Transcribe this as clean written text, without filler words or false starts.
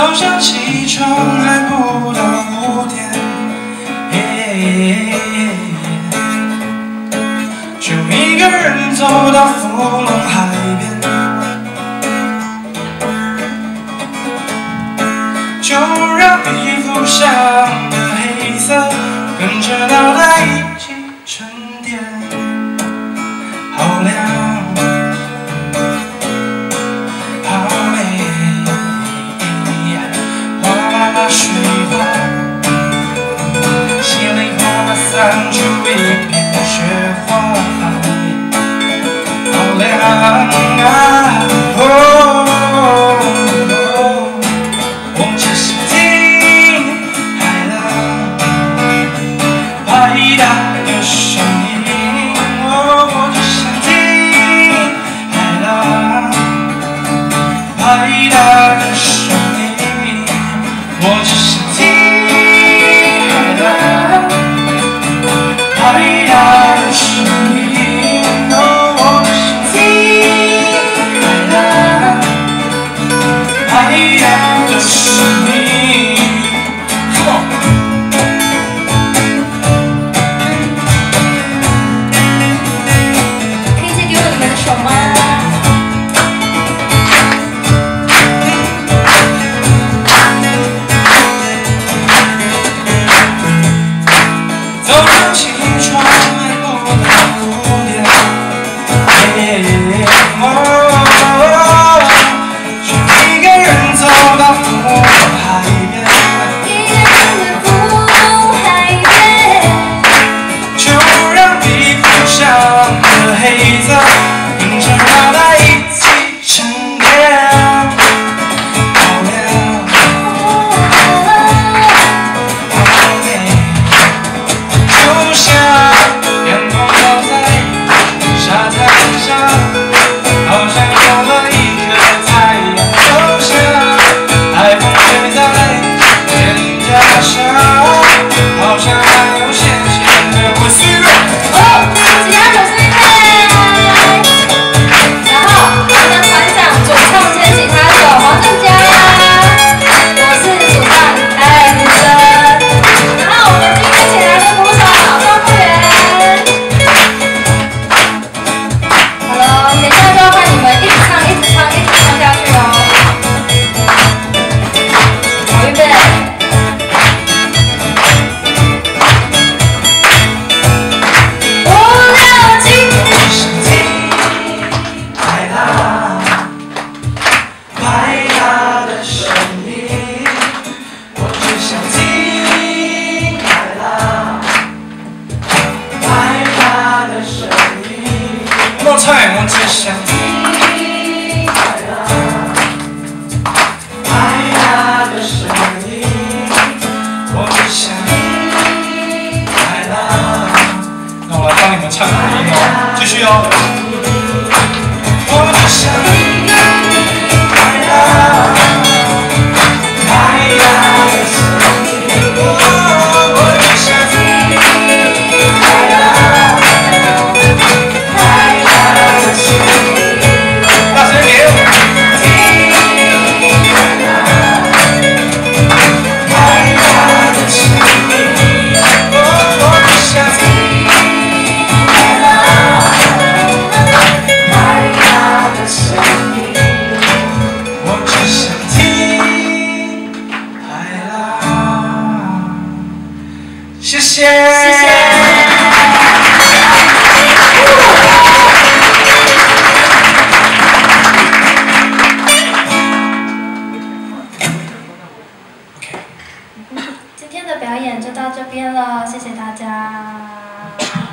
早上起床还不到5点，就一个人走到福隆海边，就让皮肤上的黑色跟着脑袋一起沉淀，好亮。 水花，稀里哗啦散出一片雪花，好亮啊！我只是听海浪拍打的声音，我只想听海浪拍打的声音。 我只想听海浪拍打的声音，我只想听海浪拍打的声音。 可以借给我你们的手吗？ 起床还不到5点，就一个人走到福隆海边，就让皮肤上的黑色跟着脑袋一起沉淀，好亮。 就像阳光照在沙滩上，好像有了一颗太阳；就像海风吹在脸颊上，好像还有咸咸的回水。 其他手是然后我的团长主唱兼吉他手黄正佳，我是主唱艾丽珍，然后我们今天请来的鼓手。 等一下就要看你们一直唱下去哦。好，预备。5、6、7。 海浪拍打的声音，我只想听海浪拍打的声音。One more time， 我只想听海浪拍打的声音，我只想听海浪。那我来帮你们唱和音哦，继续哦。我只想听海浪拍打的声音，我只想听海浪拍打的声音。大声点！听海浪拍打的声音，我只想听海浪拍打的声音，我只想听海浪。谢谢。 谢谢。今天的表演就到这边了，谢谢大家。